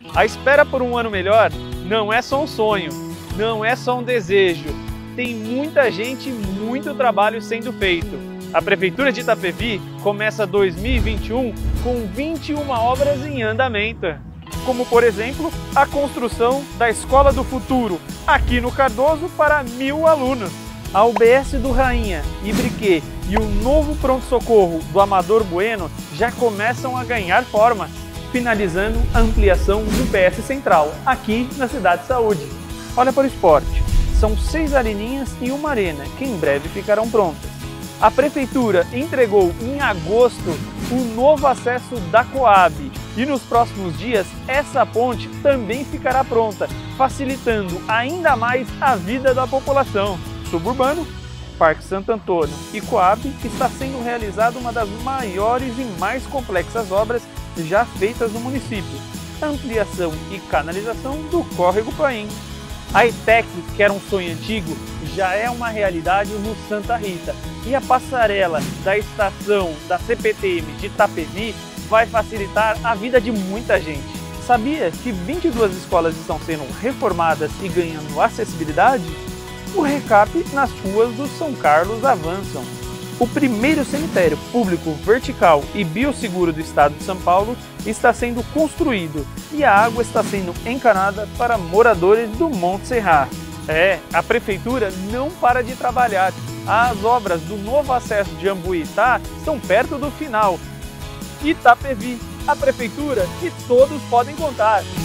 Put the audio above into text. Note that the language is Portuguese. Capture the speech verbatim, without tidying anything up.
A espera por um ano melhor não é só um sonho, não é só um desejo. Tem muita gente e muito trabalho sendo feito. A Prefeitura de Itapevi começa dois mil e vinte e um com vinte e uma obras em andamento, como por exemplo a construção da Escola do Futuro, aqui no Cardoso, para mil alunos. A U B S do Rainha, Ibriquê e o novo pronto-socorro do Amador Bueno já começam a ganhar forma, finalizando a ampliação do P S Central, aqui na Cidade de Saúde. Olha para o esporte, são seis areninhas e uma arena, que em breve ficarão prontas. A Prefeitura entregou em agosto o novo acesso da Coab e nos próximos dias essa ponte também ficará pronta, facilitando ainda mais a vida da população. Suburbano, Parque Santo Antônio e Coab, está sendo realizada uma das maiores e mais complexas obras já feitas no município, a ampliação e canalização do Córrego Paim. A ETEC, que era um sonho antigo, já é uma realidade no Santa Rita, e a passarela da estação da C P T M de Itapevi vai facilitar a vida de muita gente. Sabia que vinte e duas escolas estão sendo reformadas e ganhando acessibilidade? O recap nas ruas do São Carlos avançam. O primeiro cemitério público vertical e bioseguro do estado de São Paulo está sendo construído e a água está sendo encanada para moradores do Monte Serra. É, a Prefeitura não para de trabalhar. As obras do novo acesso de Ambuitá estão perto do final. Itapevi, a Prefeitura que todos podem contar.